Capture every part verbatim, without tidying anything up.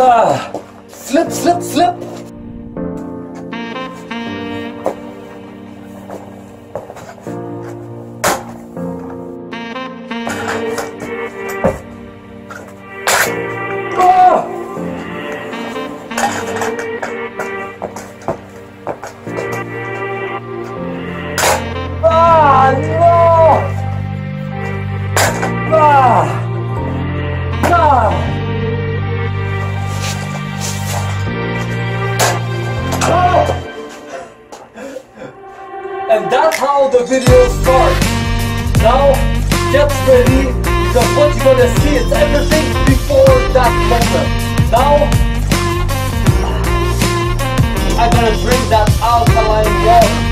Ah, slip, slip, slip. Ah! Ah, no! Ah! Ah! And that's how the video starts. Now, get ready, because what you're gonna see is everything before that moment. Now, I'm gonna drink that alkaline water.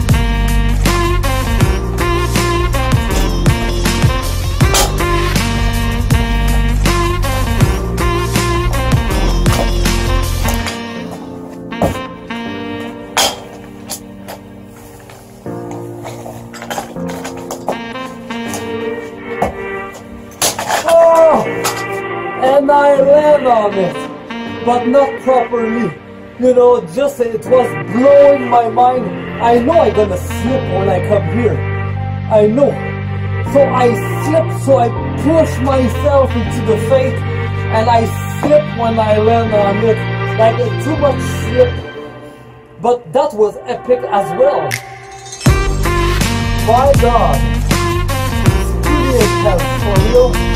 And I land on it, but not properly. You know, just it was blowing my mind. I know I'm gonna slip when I come here. I know. So I slip, so I push myself into the face, and I slip when I land on it. Like a too much slip. But that was epic as well. My God. It's pretty intense, for real.